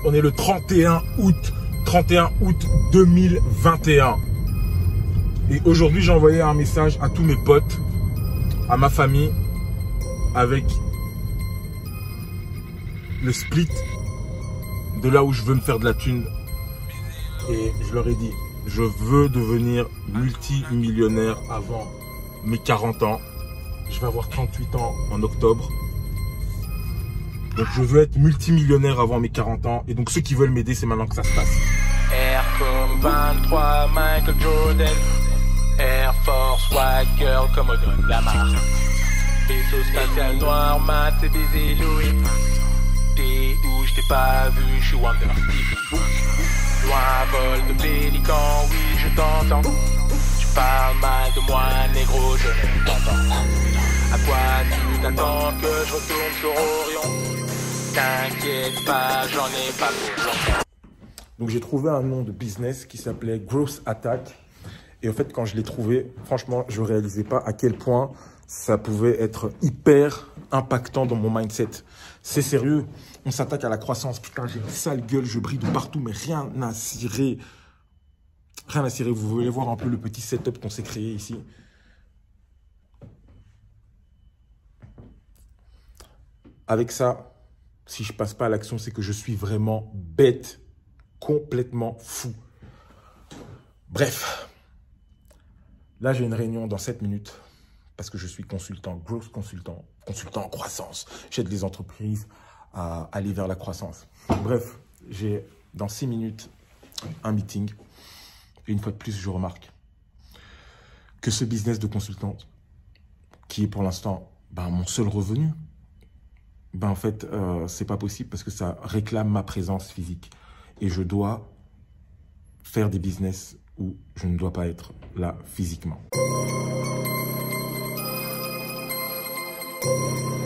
On est le 31 août 2021. Et aujourd'hui, j'ai envoyé un message à tous mes potes, à ma famille, avec le split de là où je veux me faire de la thune. Et je leur ai dit, je veux devenir multimillionnaire avant mes 40 ans. Je vais avoir 38 ans en octobre. Donc je veux être multimillionnaire avant mes 40 ans. Et donc ceux qui veulent m'aider, c'est maintenant que ça se passe. Air comme 23, Michael Jordan. Air Force, White Girl, Commodore, Lamar. Vaisseau spatial noir, Matt et baiser Louis. T'es où, je t'ai pas vu, je suis Wonder Steve. Loin vol de pélican, oui je t'entends. Tu parles mal de moi, négro, je ne t'entends. À quoi tu t'attends que je retourne sur Orion? T'inquiète pas, j'en ai pas pour longtemps. Donc j'ai trouvé un nom de business qui s'appelait Growth Attack. Et en fait, quand je l'ai trouvé, franchement, je ne réalisais pas à quel point ça pouvait être hyper impactant dans mon mindset. C'est sérieux, on s'attaque à la croissance. Putain, j'ai une sale gueule, je brille de partout, mais rien à cirer. Rien à cirer. Vous voulez voir un peu le petit setup qu'on s'est créé ici. Avec ça, si je passe pas à l'action, c'est que je suis vraiment bête, complètement fou. Bref. Là, j'ai une réunion dans 7 minutes parce que je suis consultant, growth consultant, consultant en croissance. J'aide les entreprises à aller vers la croissance. Bref, j'ai dans 6 minutes un meeting. Et une fois de plus, je remarque que ce business de consultante, qui est pour l'instant mon seul revenu, en fait, c'est pas possible parce que ça réclame ma présence physique. Et je dois faire des business où je ne dois pas être là physiquement.